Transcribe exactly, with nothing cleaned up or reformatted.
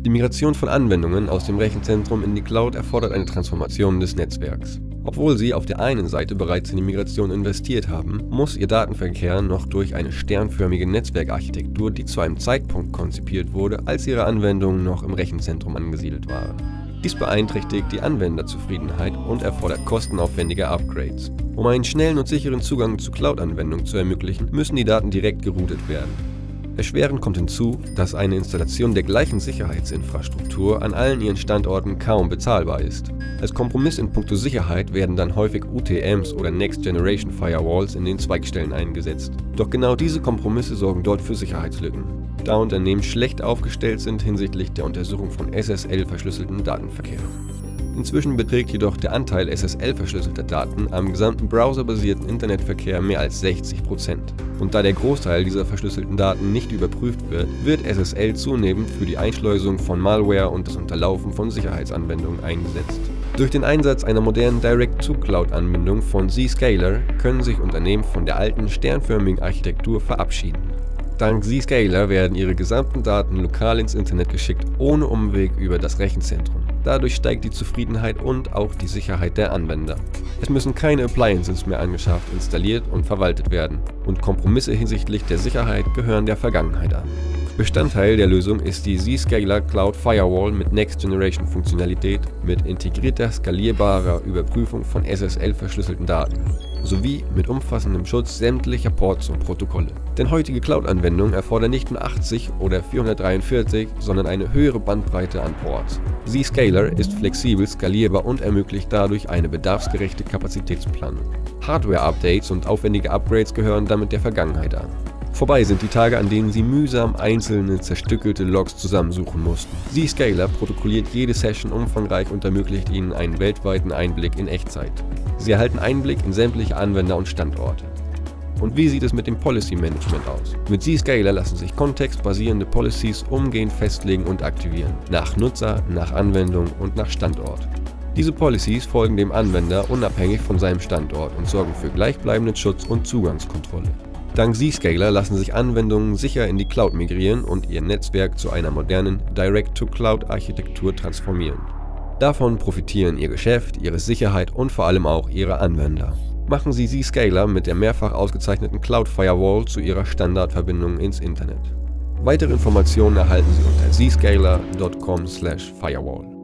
Die Migration von Anwendungen aus dem Rechenzentrum in die Cloud erfordert eine Transformation des Netzwerks. Obwohl Sie auf der einen Seite bereits in die Migration investiert haben, muss Ihr Datenverkehr noch durch eine sternförmige Netzwerkarchitektur, die zu einem Zeitpunkt konzipiert wurde, als Ihre Anwendungen noch im Rechenzentrum angesiedelt waren. Dies beeinträchtigt die Anwenderzufriedenheit und erfordert kostenaufwendige Upgrades. Um einen schnellen und sicheren Zugang zu Cloud-Anwendungen zu ermöglichen, müssen die Daten direkt geroutet werden. Erschwerend kommt hinzu, dass eine Installation der gleichen Sicherheitsinfrastruktur an allen ihren Standorten kaum bezahlbar ist. Als Kompromiss in puncto Sicherheit werden dann häufig U T Ms oder Next Generation Firewalls in den Zweigstellen eingesetzt. Doch genau diese Kompromisse sorgen dort für Sicherheitslücken, da Unternehmen schlecht aufgestellt sind hinsichtlich der Untersuchung von S S L-verschlüsselten Datenverkehr. Inzwischen beträgt jedoch der Anteil S S L-verschlüsselter Daten am gesamten browserbasierten Internetverkehr mehr als sechzig Prozent. Und da der Großteil dieser verschlüsselten Daten nicht überprüft wird, wird S S L zunehmend für die Einschleusung von Malware und das Unterlaufen von Sicherheitsanwendungen eingesetzt. Durch den Einsatz einer modernen Direct-to-Cloud-Anbindung von Zscaler können sich Unternehmen von der alten sternförmigen Architektur verabschieden. Dank Zscaler werden ihre gesamten Daten lokal ins Internet geschickt, ohne Umweg über das Rechenzentrum. Dadurch steigt die Zufriedenheit und auch die Sicherheit der Anwender. Es müssen keine Appliances mehr angeschafft, installiert und verwaltet werden, und Kompromisse hinsichtlich der Sicherheit gehören der Vergangenheit an. Bestandteil der Lösung ist die Zscaler Cloud Firewall mit Next Generation Funktionalität mit integrierter, skalierbarer Überprüfung von S S L-verschlüsselten Daten sowie mit umfassendem Schutz sämtlicher Ports und Protokolle. Denn heutige Cloud-Anwendungen erfordern nicht nur achtzig oder vierhundertdreiundvierzig, sondern eine höhere Bandbreite an Ports. Zscaler ist flexibel, skalierbar und ermöglicht dadurch eine bedarfsgerechte Kapazitätsplanung. Hardware-Updates und aufwendige Upgrades gehören damit der Vergangenheit an. Vorbei sind die Tage, an denen Sie mühsam einzelne zerstückelte Logs zusammensuchen mussten. Zscaler protokolliert jede Session umfangreich und ermöglicht Ihnen einen weltweiten Einblick in Echtzeit. Sie erhalten Einblick in sämtliche Anwender und Standorte. Und wie sieht es mit dem Policy Management aus? Mit Zscaler lassen sich kontextbasierende Policies umgehend festlegen und aktivieren, nach Nutzer, nach Anwendung und nach Standort. Diese Policies folgen dem Anwender unabhängig von seinem Standort und sorgen für gleichbleibenden Schutz und Zugangskontrolle. Dank Zscaler lassen sich Anwendungen sicher in die Cloud migrieren und ihr Netzwerk zu einer modernen Direct-to-Cloud-Architektur transformieren. Davon profitieren Ihr Geschäft, Ihre Sicherheit und vor allem auch Ihre Anwender. Machen Sie Zscaler mit der mehrfach ausgezeichneten Cloud Firewall zu Ihrer Standardverbindung ins Internet. Weitere Informationen erhalten Sie unter zscaler punkt com slash firewall.